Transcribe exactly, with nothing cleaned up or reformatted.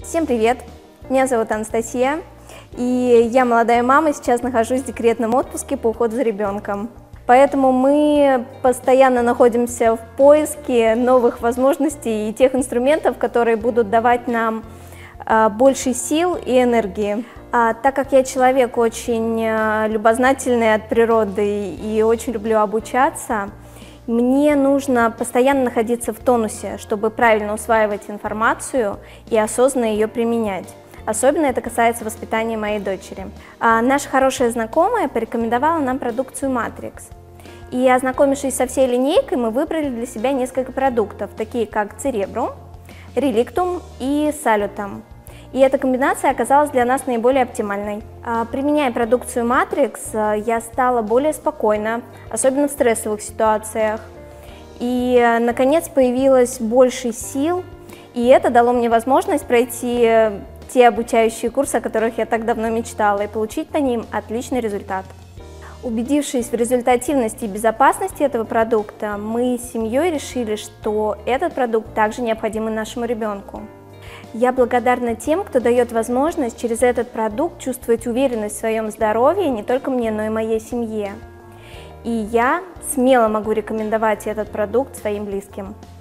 Всем привет! Меня зовут Анастасия, и я молодая мама, сейчас нахожусь в декретном отпуске по уходу за ребенком. Поэтому мы постоянно находимся в поиске новых возможностей и тех инструментов, которые будут давать нам а, больше сил и энергии. А, так как я человек очень а, любознательный от природы и очень люблю обучаться, мне нужно постоянно находиться в тонусе, чтобы правильно усваивать информацию и осознанно ее применять. Особенно это касается воспитания моей дочери. А наша хорошая знакомая порекомендовала нам продукцию Matrix. И ознакомившись со всей линейкой, мы выбрали для себя несколько продуктов, такие как Cerebrum, Relictum и Salutem. И эта комбинация оказалась для нас наиболее оптимальной. Применяя продукцию Matrix, я стала более спокойна, особенно в стрессовых ситуациях. И, наконец, появилось больше сил, и это дало мне возможность пройти те обучающие курсы, о которых я так давно мечтала, и получить по ним отличный результат. Убедившись в результативности и безопасности этого продукта, мы с семьей решили, что этот продукт также необходим и нашему ребенку. Я благодарна тем, кто дает возможность через этот продукт чувствовать уверенность в своем здоровье не только мне, но и моей семье. И я смело могу рекомендовать этот продукт своим близким.